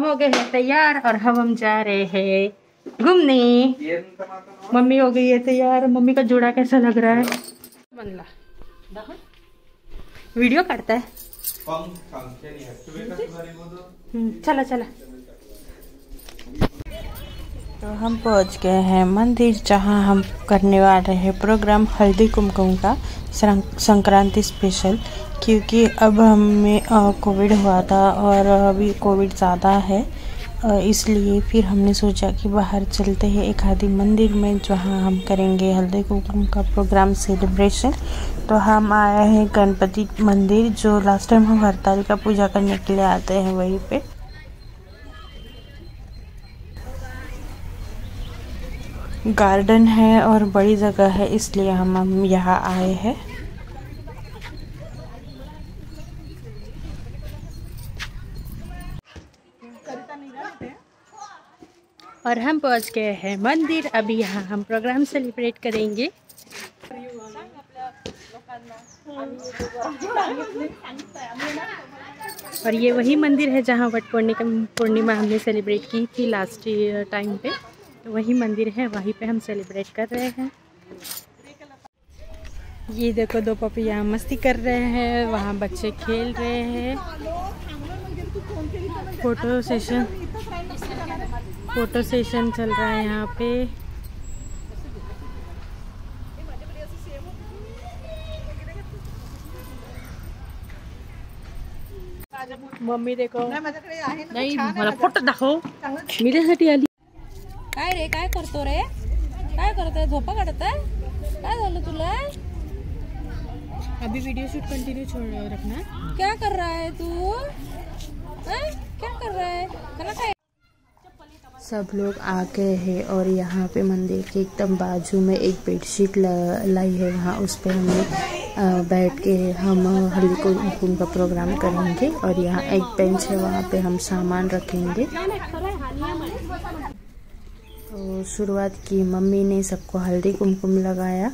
हो गए हैं तैयार और हम जा रहे हैं घूमने। मम्मी हो गई है तैयार। मम्मी का जोड़ा कैसा लग रहा है? वीडियो काटता है। चला चला। तो हम पहुंच गए हैं मंदिर, जहां हम करने वाले हैं प्रोग्राम हल्दी कुमकुम का संक्रांति स्पेशल। क्योंकि अब हमें कोविड हुआ था और अभी कोविड ज़्यादा है, इसलिए फिर हमने सोचा कि बाहर चलते हैं एक आदि मंदिर में, जहां हम करेंगे हल्दी कुमकुम का प्रोग्राम सेलिब्रेशन। तो हम आए हैं गणपति मंदिर, जो लास्ट टाइम हम हरतालिका पूजा करने के लिए आते हैं वहीं पे। गार्डन है और बड़ी जगह है, इसलिए हम यहाँ आए हैं। और हम पहुंच गए हैं मंदिर। अभी यहाँ हम प्रोग्राम सेलिब्रेट करेंगे। और ये वही मंदिर है जहाँ वट पूर्णिमा हमने सेलिब्रेट की थी लास्ट टाइम पे। तो वही मंदिर है, वहीं पे हम सेलिब्रेट कर रहे हैं। ये देखो दो पपी यहाँ मस्ती कर रहे हैं, वहाँ बच्चे खेल रहे हैं। फोटो सेशन चल रहा है यहाँ पे। मम्मी देखो नाही मला फोटो दाखव, मीडियासाठी आली। काय रे, काय करतो रे? काय करतोय? झोपा काढताय? काय झालं तुला? अभी वीडियो शूट कंटिन्यू छोड़ रखना। क्या कर रहा है तू? क्या कर रहा है? खाना खाए? सब लोग आ गए हैं और यहाँ पे मंदिर के एकदम बाजू में एक बेडशीट लाई है, वहाँ उस पर हमें बैठ के हम हल्दी कुमकुम का प्रोग्राम करेंगे। और यहाँ एक बेंच है, वहाँ पे हम सामान रखेंगे। तो शुरुआत की मम्मी ने, सबको हल्दी कुमकुम लगाया।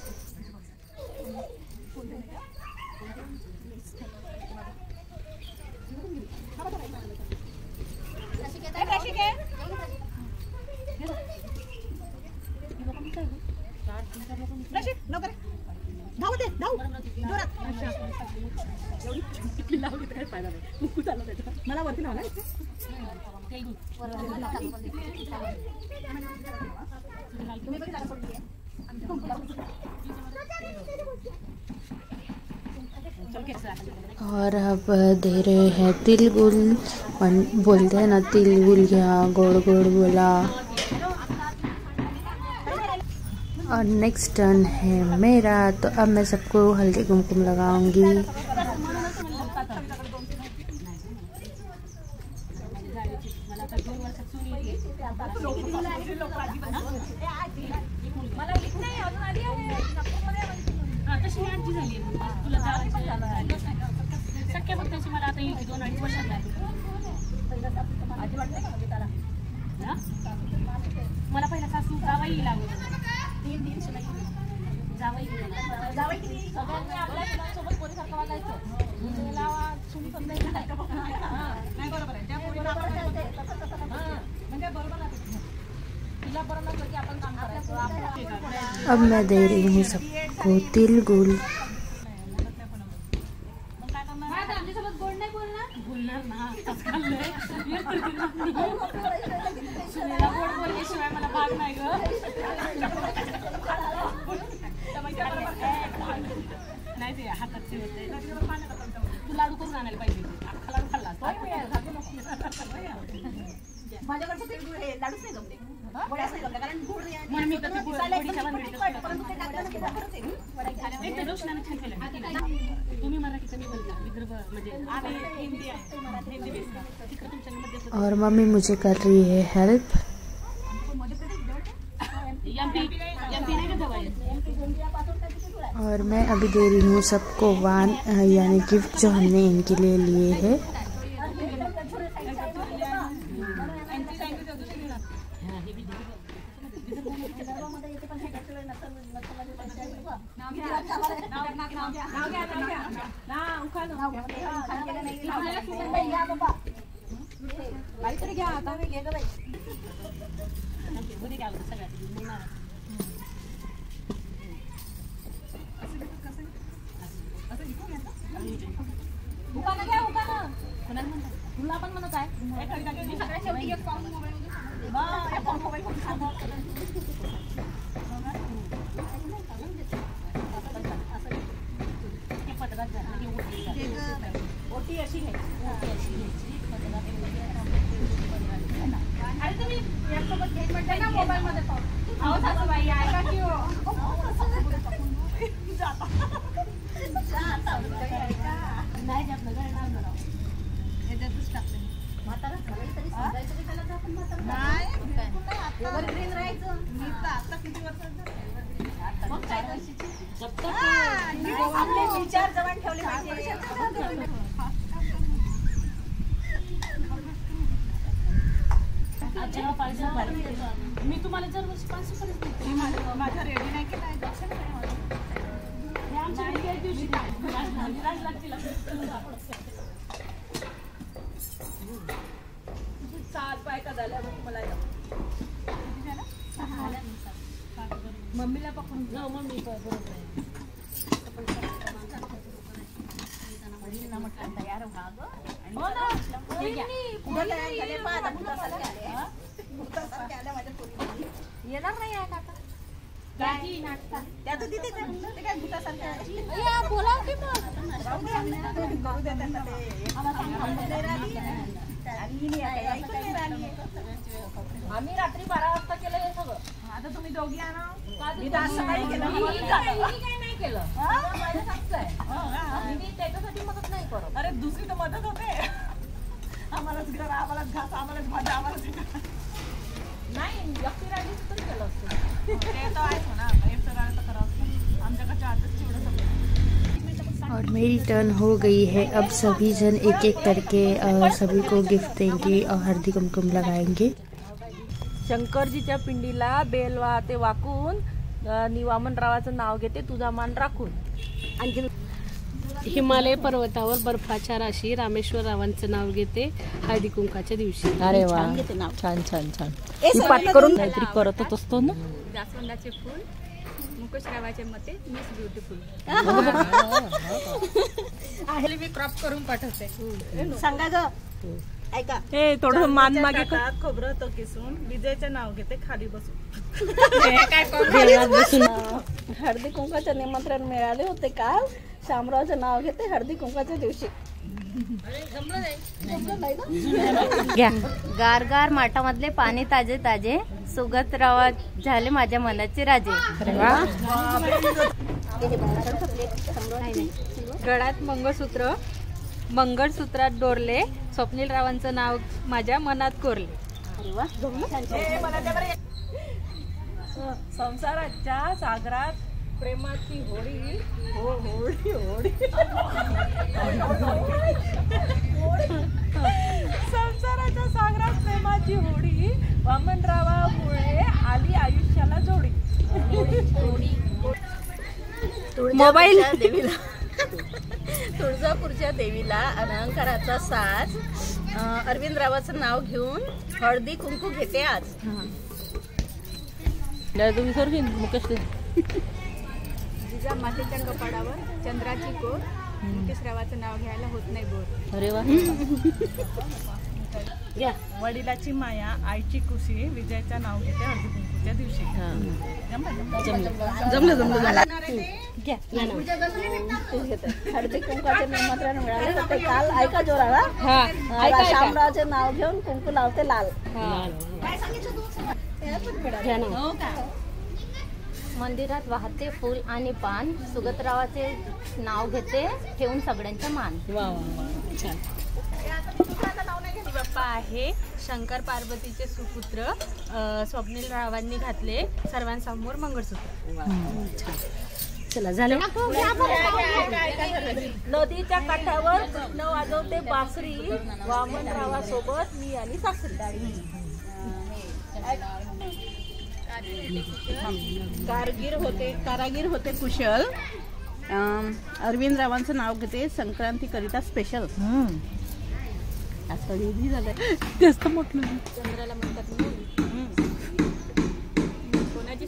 मला वरती लावला और अब दे रहे हैं तिलगुल। बोलते हैं ना तिलगुल, यहाँ गोड़ गोड़ बोला। और नेक्स्ट टर्न है मेरा, तो अब मैं सबको हल्दी कुमकुम लगाऊंगी। मला पहिला सासू जावई लागत जावई सगळ्यांनी आपल्या मुलांसोबत पोरीसारखं वागायचं। नाही बरोबर आहे, त्या पोरीला म्हणजे बरोबर तिला बरोबर नसलं की आपण काम करायचं। अब मैं दे रही हूँ सबको तिलगुल। नाही ते हातात होते, तू लाडू करून आणायला पाहिजे। अख्खा लाडू खाल्ला माझ्याकडचं ते लाडूच नाही जमले, वड्याच नाही जमल्या, कारण गुळ म्हणून मी तर गुळीच्या बनवली, परंतु ते टाकलं की खरंच आहे वड्या एक रोशनाने छान केलं। तुम्ही मराठीचं, मी बोलता विदर्भ म्हणजे आम्ही हिंदी आहे, मराठी हिंदी बेस तिकडे तुमच्या मध्ये। और मम्मी मुझे कर रही है हेल्प। और मैं अभी दे रही हूँ सबको वान, यानी गिफ्ट जो हमने इनके लिए लिए है। काहीतरी घ्या आता घे ग बाई घ्या सगळ्यात उकाना घ्या उकाना कोणाला म्हणतात तुला पण म्हणत आहे सगळ्या शेवटी एक पाऊस मोबाईल ओटी अशी अरे तुम्ही यासोबत घेत म्हटलं ना मोबाईल मध्ये अहो सासूबाई ऐका की नाही जात घर ह्याच्यातच टाकले म्हातारा तरी समजायचं की त्याला आपण म्हातारा नाही एव्हरग्रीन राहायचं मी तर आता किती वर्षाचा मग 4 वर्षाची आपले विचार जवळ ठेवले पाहिजे मी तुम्हाला जर वर्ष 500 पर्यंत माझा रेडी नाही केला दिवशी सात बायका झाल्या मला मम्मीला पकडून जाऊ मम्मी बरोबर तयार व्हा येणार नाही आहे काका त्या तर तिथे काय भूतासारखं बोला की आम्ही रात्री 12 वाजता केलं हे सगळं आता तुम्ही दोघी आणा सकाळी केलं नाही केलं त्याच्यासाठी मदत नाही करत अरे दुसरी तर मदत होते आम्हालाच घर आम्हालाच घास आम्हालाच भाज्या आम्हालाच नाही व्यक्ती राहिली तर केलं असतं ते तर आहेच ना एकटं राहिलं तर करावं आमच्याकडच्या आजच चिवडं सगळं और मेरी टर्न हो गई है। अब सभी जन एक एक करके सभी को गिफ्ट देंगे और हळदी कुमकुम लगाएंगे। शंकरजीच्या पिंडीला बेल वाहते वाकून निवामनरावाचं नाव घेते तुझा मान राखून। आणखी हिमालय पर्वतावर बर्फाच्या राशी रामेश्वर रावांचं नाव घेते हळदी कुंकाच्या दिवशी। अरे वा छान छान छान पाठ करून काहीतरी करतच असतो ना। जास्वंदाचे फूल मुकुशरावाचे मते मिस ब्युटिफुल आहे मी क्रॉप करून पाठवते सांगा ग ऐका हे थोडं मान मागे खोबरं तो किसून विजयचं नाव घेते खाली बसून हळदी कुंकाचे निमंत्रण मिळाले होते काल शामरावचं नाव घेते हळदी कुंकाच्या दिवशी। गारगार माठामधले पाणी ताजे ताजे सुगतरावा झाले माझ्या मनाचे राजे। गळ्यात मंगळसूत्र मंगळसूत्रात डोरले स्वप्नील रावांचं नाव माझ्या मनात कोरले। संसाराच्या सागरात प्रेमाची होडी होडी होडी संसाराच्या सागरात प्रेमाची होडी वामनरावामुळे आली आयुष्याला जोडी। मोबाईल देवीला तुळजापूरच्या देवीला अलंकाराचा साज अरविंदरावाचं नाव घेऊन हळदी कुंकू घेते आज। जिजा मातेच्या कपाडावर चंद्राची कोर मुकेशरावाचं नाव घ्यायला होत नाही बोर। अरे वा वडिलाची माया आईची कुशी विजयचं नाव घेते हळदी कुंकूच्या दिवशी। जमलं हळदी कुंकूचे निमंत्रण मिळाले होते काल ऐका जोराला शामरावचे नाव घेऊन कुंकू लावते लाल। मंदिरात वाहते फूल आणि पान सुगतरावाचे नाव घेते ठेवून सगळ्यांचा मान। बाप्पा आहे शंकर पार्वतीचे सुपुत्र स्वप्नील रावांनी घातले सर्वांसमोर मंगळसूत्र। चला झालं नदीच्या काठावर कृष्ण वाजवते बासरी वामनरावासोबत मी आणि सासरी। कारागीर होते कुशल अरविंदरावांचं नाव घेते संक्रांती करिता स्पेशल। जास्त म्हटलं चंद्राला म्हणतात मूल. कोणाची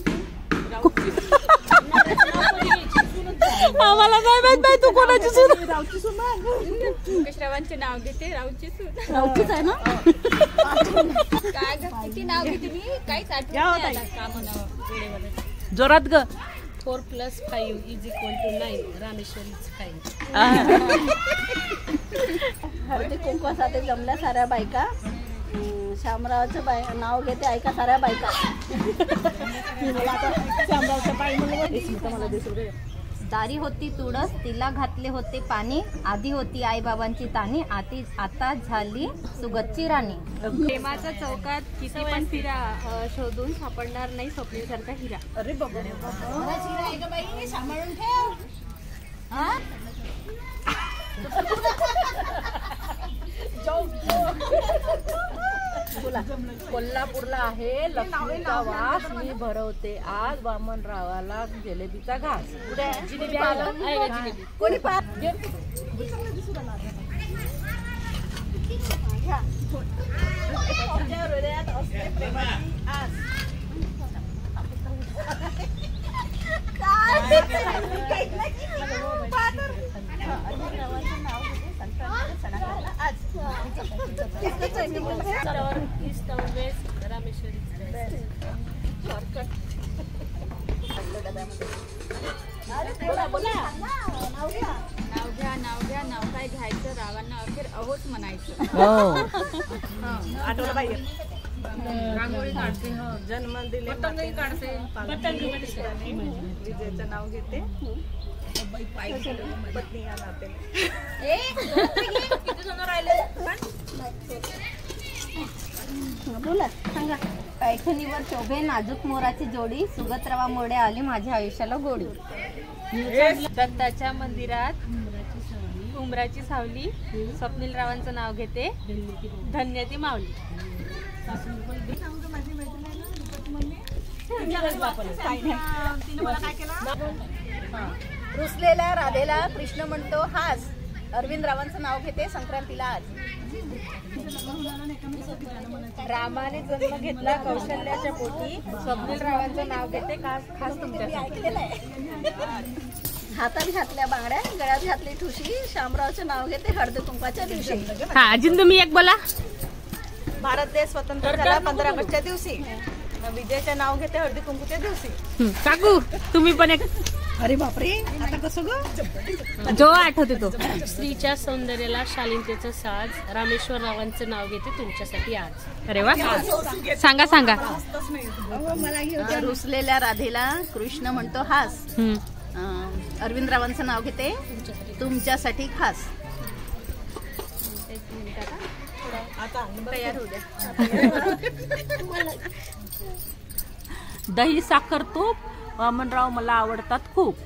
आम्हाला नाही माहित नाही तू कोणाची सून. मुकेशरावांचे नाव घेते, राऊची सून. राऊचीच आहे ना. काय किती नाव घेते मी काहीच आठवत नाही आता का म्हणावं वेळेवर. जोरात ग. 4+5 = 9. रामेश्वरीच 5. हळदी कुंकवासाठी जमल्या साऱ्या बायका. शामरावचं नाव घेते ऐका साऱ्या बायका. शामरावचं बाई मला दिसू. दारी होती तुळस, तिला घातले होते पाणी. आधी होती आई बाबांची तानी, आता झाली सुगतची राणी. प्रेमाच्या चौकात किती पण फिरा, शोधून सापडणार नाही स्वप्नीसारखा हिरा. अरे बाबा आहे का बाई, सांभाळून ठेव. कोल्हापूरला आहे लक्ष्मीचा वास, मी भरवते आज वामनरावाला जिलेबीचा घास. जिलेबी कोणी पाहत हृदयात असते प्रेमाची आस. नाव घ्या नाव काय घ्यायचं, रावांना अखेर अहोच म्हणायचं. आठवलं पाहिजे. रांगोळी काढते, जन्म दिले पतंगही काढते. विजयचं नाव घेते, पत्नी या नाते. किती जण राहिले? बोला सांगा. पैठणीवर शोभे नाजूक मोराची जोडी, सुगतरावामुळे आली माझ्या आयुष्याला गोडी. दत्ताच्या मंदिरात उमराची सावली, स्वप्नील रावांचं नाव घेते, धन्य ती माऊली. रुसलेल्या राधेला कृष्ण म्हणतो हास. अरविंद रावांचं नाव घेते संक्रांतीला आज. रामाने जन्म घेतला कौशल्याच्या पोटी, स्वप्नील रावांचं नाव घेते खास तुमच्यासाठी. हातात घातल्या बांगड्या, गळ्यात घातली ठुशी, शामरावचं नाव घेते हळदी कुंकवाच्या दिवशी. हा अजून तुम्ही एक बोला. भारत देश स्वतंत्र झाला 15 ऑगस्टच्या दिवशी, विजयचं नाव घेते हळदी कुंकूच्या दिवशी. काकू तुम्ही पण एक. अरे बापरे आता कसं ग. जो आठवते तो. स्त्रीच्या सौंदर्याला शालीनतेचं साज, रामेश्वर रावांचं नाव घेते तुमच्यासाठी आज. अरे वा, सांगा सांगा. रुसलेल्या राधेला कृष्ण म्हणतो हास. अरविंद रावांचं नाव घेते तुमच्यासाठी खास. तयार होऊ द्या. दही साखर तूप, वामनराव मला आवडतात खूप.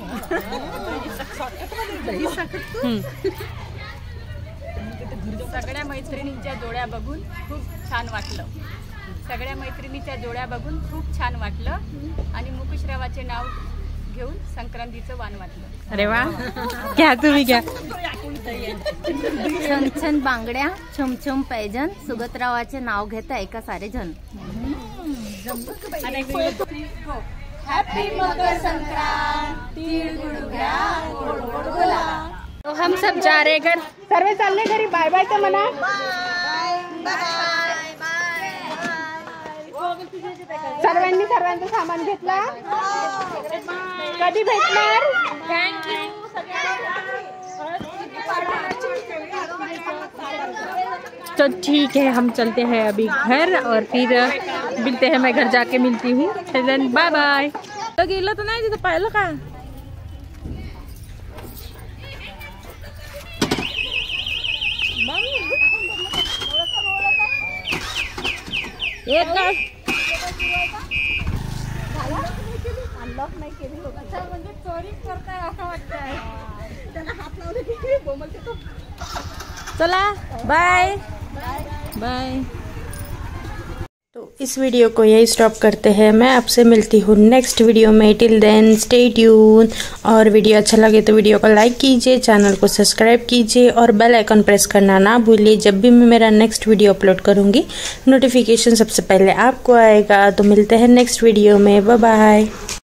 सगळ्या मैत्रिणींच्या जोड्या बघून खूप छान वाटलं. सगळ्या मैत्रिणीच्या जोड्या बघून खूप छान वाटलं आणि मुकेशरावाचे नाव घेऊन संक्रांतीचं वाण वाटलं. अरे वा, घ्या तुम्ही घ्या. छन छन बांगड्या, छमछम पैजन, सुगतरावाचे नाव घेत ऐका सारे जन. तो हम सब जा रहे घर. सर्व चालले घरी. बाय बाय तर म्हणा. सर्वांचं सामान घेतला. कधी भेटणार. थँक्यू. तो ठीक है, हम चलते हैं अभी घर और फिर मिलते हैं. मैं घर जाके मिलती हूँ. Bye bye. गेलं तर नाही तिथं पाहिलं का. एक अनलॉक नाही केली लोक. म्हणजे चोरी करताय असं वाटतंय. त्याला हात लावले की बोमलते तो. चला बाय बाय. तो इस वीडियो को यही स्टॉप करते हैं। मैं आपसे मिलती हूँ नेक्स्ट वीडियो में। Till then stay tuned. और वीडियो अच्छा लगे तो वीडियो को लाइक कीजिए, चैनल को सब्सक्राइब कीजिए और बेल आइकन प्रेस करना ना भूलिए। जब भी मैं मेरा नेक्स्ट वीडियो अपलोड करूँगी नोटिफिकेशन सबसे पहले आपको आएगा। तो मिलते हैं नेक्स्ट वीडियो में। Bye bye.